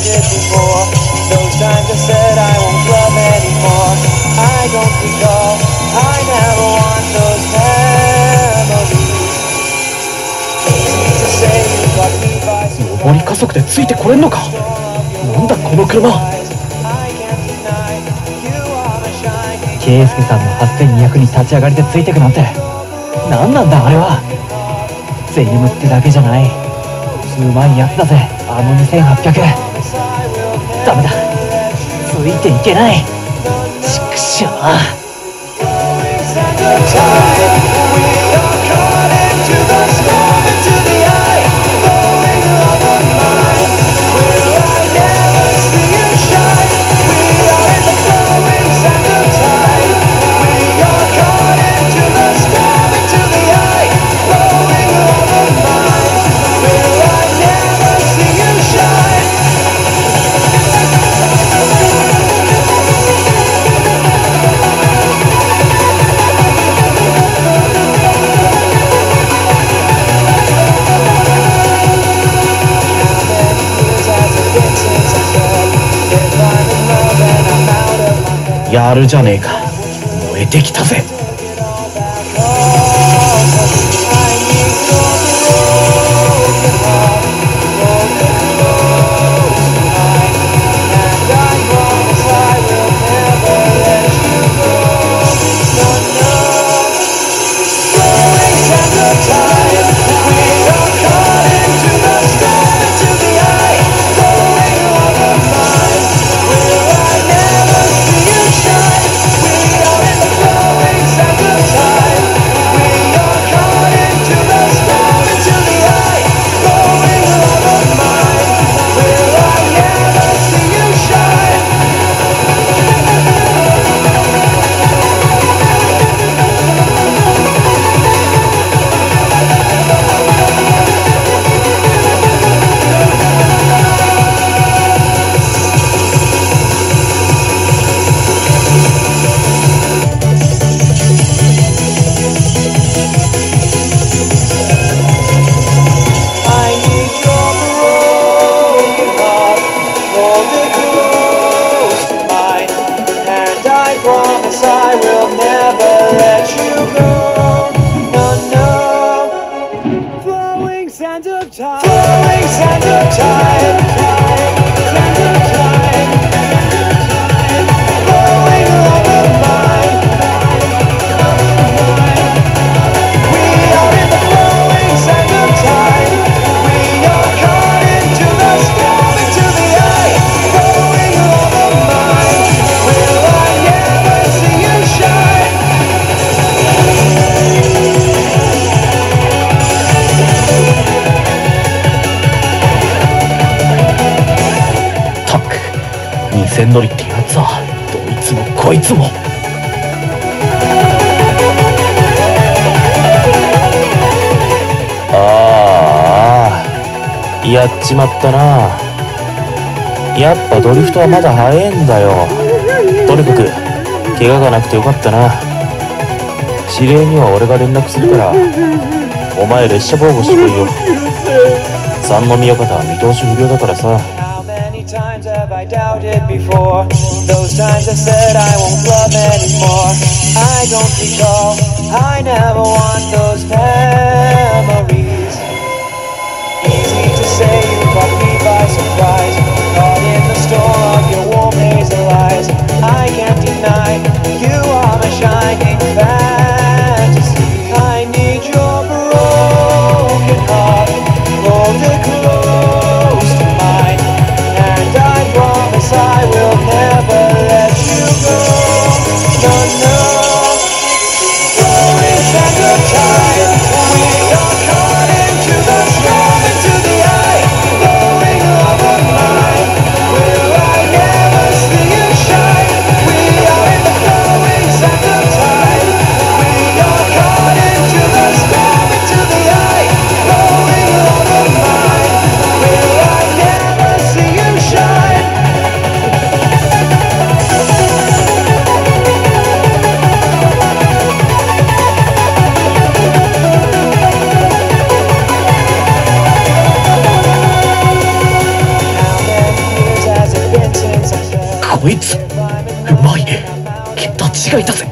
doubted before. Those times I said I won't love anymore. I don't recall, I never want those memories. Easy to say you got me by surprise. 上り加速でついてこれんのか。なんだこの車。圭介さんの8200に立ち上がりでついてくなんて何なんだあれは。ゼニムってだけじゃない、うまいやつだぜあの2800。ダメだ、ついていけない。ちくしょう。やるじゃねえか、燃えてきたぜ。2000乗りってやつはどいつもこいつも。ああ、やっちまったな。やっぱドリフトはまだ早いんだよ。とにかく怪我がなくてよかったな。指令には俺が連絡するからお前列車防護してこいよ。三宮方は見通し不良だからさ。 Times have I doubted before? Those times I said I won't love anymore. I don't recall, I never want those memories. Easy to say you caught me by surprise, caught in the storm of your warm hazel eyes. I can't deny, you are my shining fantasy. I need your broken heart, hold it close to mine. I promise I will never let you go. No, no. Flowing sands of time, we are caught into the storm, into the eye, flowing over mine. こいつうまい。きっと血がいたぜ。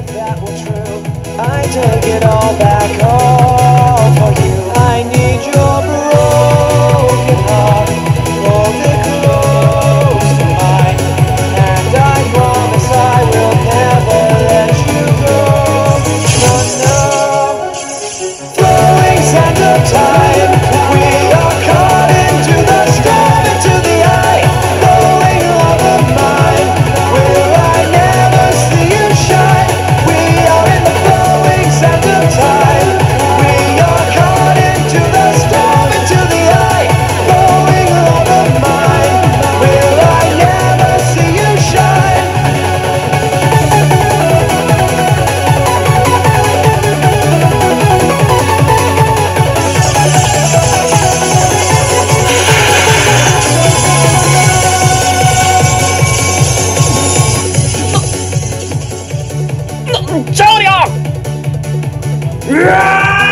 I take it all back home for you. I need your broken heart. Hold it close to mine, and I promise I will never let you go. No, no. Flowing sands of time, we are caught into the storm, into the eye. Flowing love of mine, will I never see you shine? We are in the flowing sands of time. We are caught into the storm, into the eye. Flowing love of mine, will I never see you shine? ジャオリアン。うわ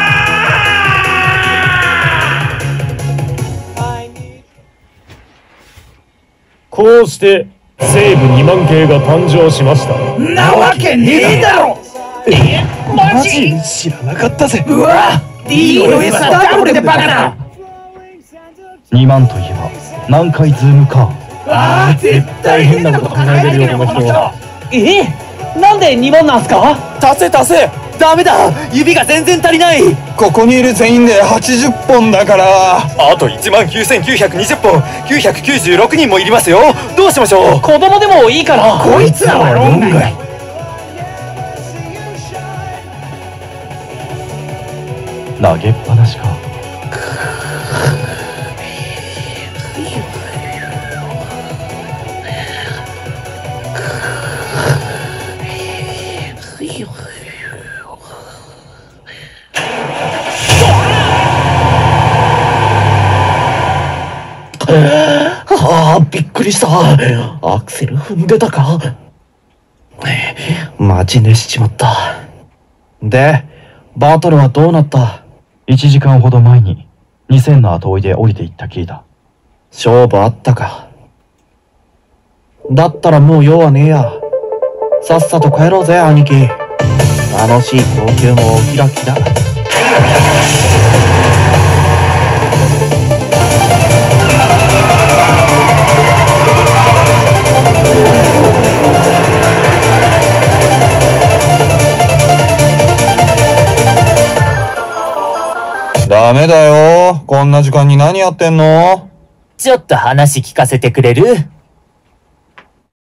I need こうして西部2万系が誕生しました。 なわけねえだろ。マジ知らなかったぜ。 うわ D の餌ダブルでバカだ。 2万といえば何回ズームか。 ああ絶対変なこと考えてるよこの人。なんで2万なんすか。 足せダメだ、指が全然足りない。ここにいる全員で80本だから。あと19920本、996人もいりますよ。どうしましょう。 子供でもいいからこいつらは論外。 投げっぱなしか。 ああびっくりした。アクセル踏んでたか。マジ寝しちまった。でバトルはどうなった。 1時間ほど前に2000の後追いで降りていったきりだ。 勝負あったか。だったらもう用はねえや。さっさと帰ろうぜ兄貴。楽しい高級もお開きだ。 ダメだよ。こんな時間に何やってんの？ ちょっと話聞かせてくれる？